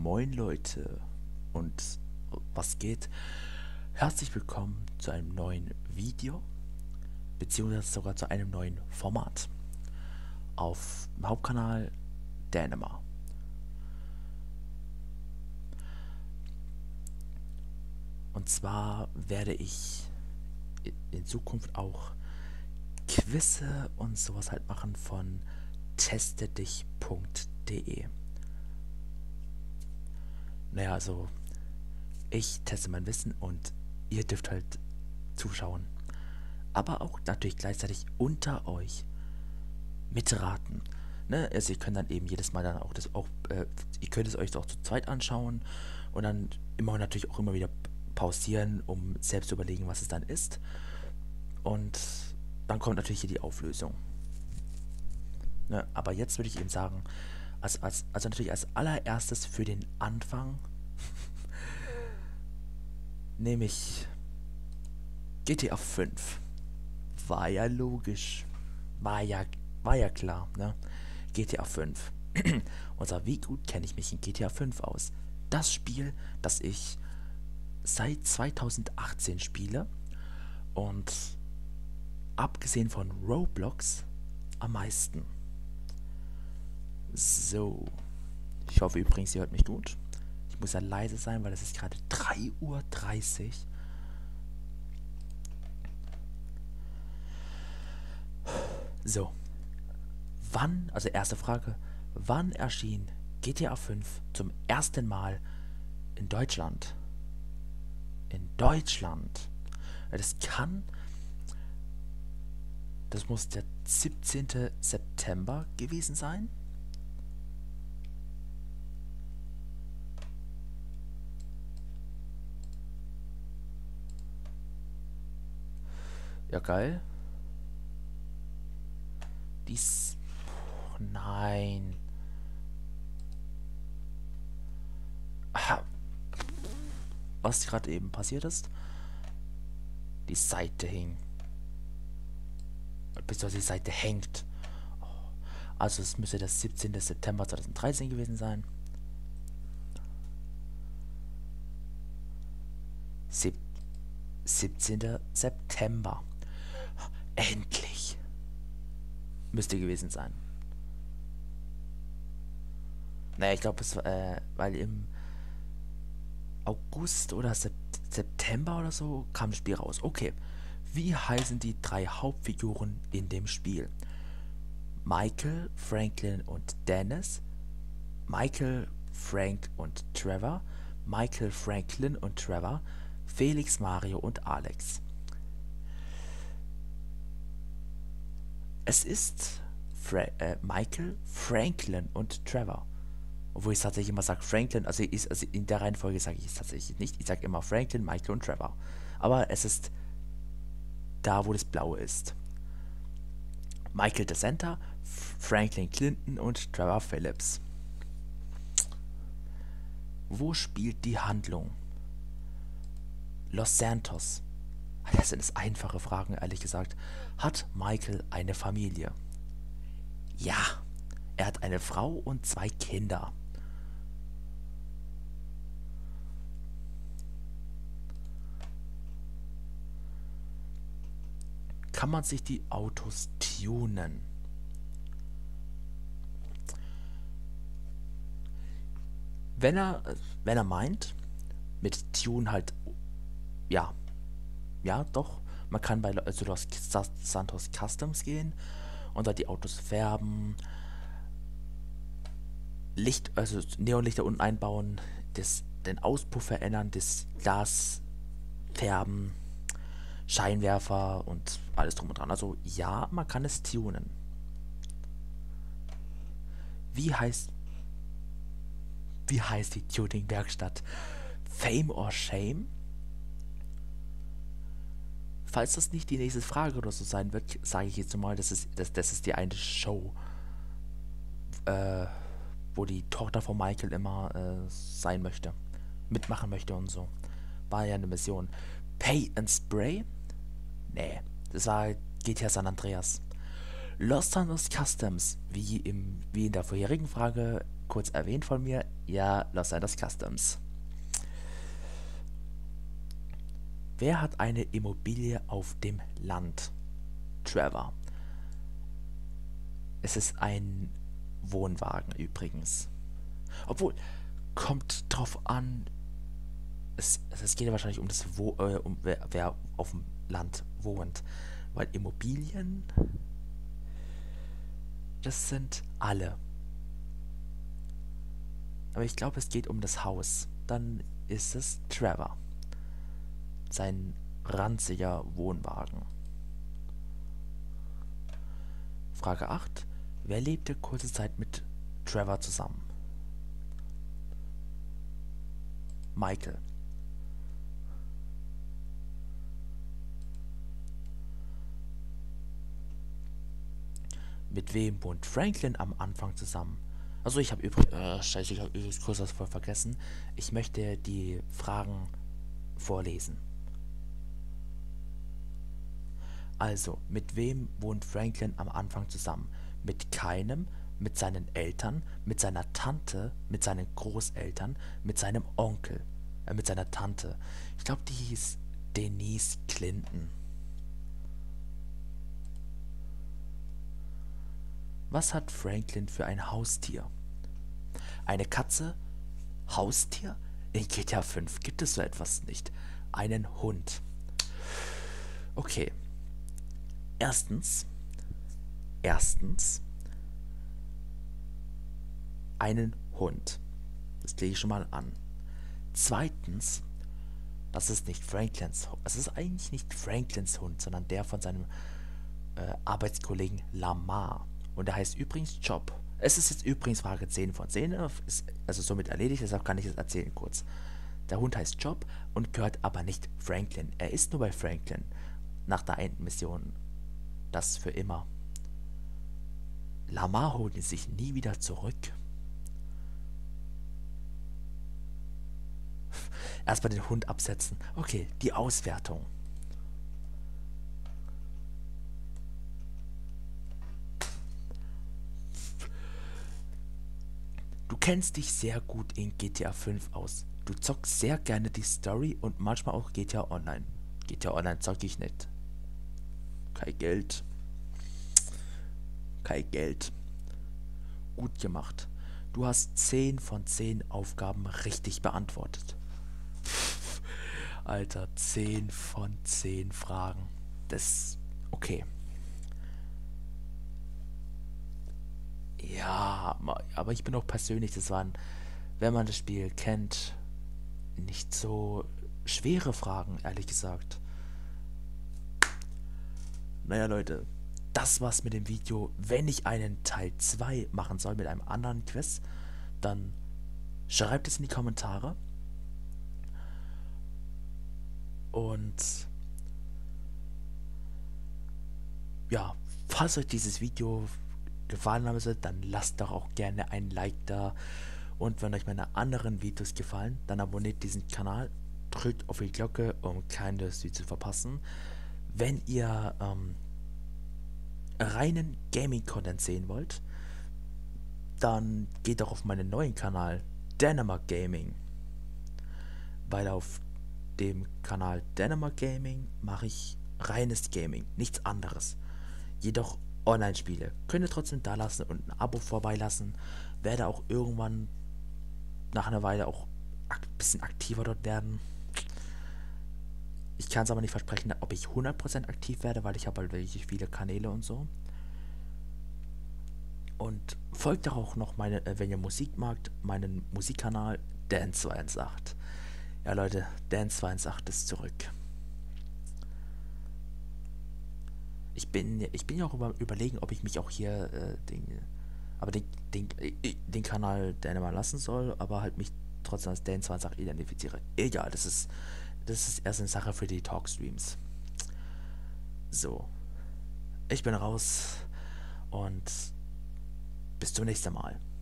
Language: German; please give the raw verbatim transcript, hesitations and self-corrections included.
Moin Leute und was geht? Herzlich willkommen zu einem neuen Video, beziehungsweise sogar zu einem neuen Format auf dem Hauptkanal Dänemark. Und zwar werde ich in Zukunft auch Quizze und sowas halt machen von testedich punkt de. Naja, also ich teste mein Wissen und ihr dürft halt zuschauen. Aber auch natürlich gleichzeitig unter euch mitraten. Ne? Also ihr könnt dann eben jedes Mal dann auch das auch, äh, ihr könnt es euch auch zu zweit anschauen und dann immer natürlich auch immer wieder pausieren, um selbst zu überlegen, was es dann ist. Und dann kommt natürlich hier die Auflösung. Ne? Aber jetzt würde ich eben sagen, als, als, also natürlich als allererstes für den Anfang nehme ich G T A fünf. War ja logisch. War ja, war ja klar, ne? G T A fünf. Und zwar, wie gut kenne ich mich in G T A fünf aus? Das Spiel, das ich seit zweitausendachtzehn spiele und abgesehen von Roblox am meisten. So. Ich hoffe übrigens, ihr hört mich gut. Ich muss ja leise sein, weil es ist gerade drei Uhr dreißig. So. Wann, also erste Frage, wann erschien G T A fünf zum ersten Mal in Deutschland? In Deutschland. Das kann, das muss der siebzehnte September gewesen sein. Ja, geil. Dies. Oh, nein. Aha. Was gerade eben passiert ist? Die Seite hing. Beziehungsweise die Seite hängt. Also es müsste der siebzehnte September zweitausenddreizehn gewesen sein. Sieb siebzehnte September. Endlich. Müsste gewesen sein. Naja, ich glaube, es war, äh, weil im August oder Sep September oder so kam das Spiel raus. Okay. Wie heißen die drei Hauptfiguren in dem Spiel? Michael, Franklin und Dennis. Michael, Frank und Trevor. Michael, Franklin und Trevor. Felix, Mario und Alex. Es ist Fra äh, Michael, Franklin und Trevor. Obwohl ich tatsächlich immer sage Franklin, also, ist, also in der Reihenfolge sage ich es tatsächlich nicht. Ich sage immer Franklin, Michael und Trevor. Aber es ist da, wo das Blaue ist. Michael the Center, Franklin Clinton und Trevor Phillips. Wo spielt die Handlung? Los Santos. Das sind es einfache Fragen, ehrlich gesagt. Hat Michael eine Familie? Ja. Er hat eine Frau und zwei Kinder. Kann man sich die Autos tunen? Wenn er, wenn er meint, mit Tune halt, ja, ja, doch, man kann bei also Los Santos Customs gehen und da die Autos färben, Licht, also Neonlichter unten einbauen, das, den Auspuff verändern, das Glas färben, Scheinwerfer und alles drum und dran. Also ja, man kann es tunen. Wie heißt wie heißt die Tuning-Werkstatt? Fame or Shame? Falls das nicht die nächste Frage oder so sein wird, sage ich jetzt mal, das ist, das, das ist die eine Show, äh, wo die Tochter von Michael immer äh, sein möchte, mitmachen möchte und so. War ja eine Mission. Pay and Spray? Nee, das war G T A San Andreas. Los Santos Customs, wie, im, wie in der vorherigen Frage kurz erwähnt von mir, ja, Los Santos Customs. Wer hat eine Immobilie auf dem Land? Trevor. Es ist ein Wohnwagen übrigens. Obwohl, kommt drauf an, es, es geht ja wahrscheinlich um das Wo, äh, um wer, wer auf dem Land wohnt. Weil Immobilien, das sind alle. Aber ich glaube, es geht um das Haus. Dann ist es Trevor. Sein ranziger Wohnwagen. Frage acht. Wer lebte kurze Zeit mit Trevor zusammen? Michael. Mit wem wohnt Franklin am Anfang zusammen? Also ich habe übrigens, äh, scheiße, ich habe übrigens kurz was voll vergessen. Ich möchte die Fragen vorlesen. Also, mit wem wohnt Franklin am Anfang zusammen? Mit keinem, mit seinen Eltern, mit seiner Tante, mit seinen Großeltern, mit seinem Onkel, äh, mit seiner Tante. Ich glaube, die hieß Denise Clinton. Was hat Franklin für ein Haustier? Eine Katze? Haustier? In G T A fünf gibt es so etwas nicht. Einen Hund. Okay. Erstens. Erstens. Einen Hund. Das lege ich schon mal an. Zweitens. Das ist nicht Franklins Hund. Es ist eigentlich nicht Franklins Hund, sondern der von seinem äh, Arbeitskollegen Lamar. Und der heißt übrigens Job. Es ist jetzt übrigens Frage zehn von zehn, ist also somit erledigt, deshalb kann ich es erzählen kurz. Der Hund heißt Job und gehört aber nicht Franklin. Er ist nur bei Franklin nach der einen Mission. Das für immer. Lamar holt ihn sich nie wieder zurück. Erstmal den Hund absetzen. Okay, die Auswertung. Du kennst dich sehr gut in G T A fünf aus. Du zockst sehr gerne die Story und manchmal auch G T A Online. G T A Online zocke ich nicht. Kein Geld. Kein Geld. Gut gemacht. Du hast zehn von zehn Aufgaben richtig beantwortet. Alter, zehn von zehn Fragen. Das... okay. Ja, aber ich bin auch persönlich, das waren, wenn man das Spiel kennt, nicht so schwere Fragen, ehrlich gesagt. Naja, Leute, das war's mit dem Video. Wenn ich einen Teil zwei machen soll mit einem anderen Quiz, dann schreibt es in die Kommentare. Und ja, falls euch dieses Video gefallen haben sollte, dann lasst doch auch gerne ein Like da. Und wenn euch meine anderen Videos gefallen, dann abonniert diesen Kanal, drückt auf die Glocke, um keines Video zu verpassen. Wenn ihr ähm, reinen Gaming-Content sehen wollt, dann geht doch auf meinen neuen Kanal Dänemark Gaming. Weil auf dem Kanal Dänemark Gaming mache ich reines Gaming, nichts anderes. Jedoch Online-Spiele. Könnt ihr trotzdem da lassen und ein Abo vorbeilassen. Werde auch irgendwann nach einer Weile auch ein bisschen aktiver dort werden. Ich kann es aber nicht versprechen, ob ich hundert Prozent aktiv werde, weil ich habe halt wirklich viele Kanäle und so. Und folgt doch auch noch, meine, wenn ihr Musik magt, meinen Musikkanal Dan zwei eins acht. Ja Leute, Dan zwei eins acht ist zurück. Ich bin, ich bin ja auch über, überlegen, ob ich mich auch hier äh, den, aber den, den, äh, den Kanal Dan mal lassen soll, aber halt mich trotzdem als Dan zwei eins acht identifiziere. Egal, das ist, das ist erst eine Sache für die Talkstreams. So. Ich bin raus und bis zum nächsten Mal.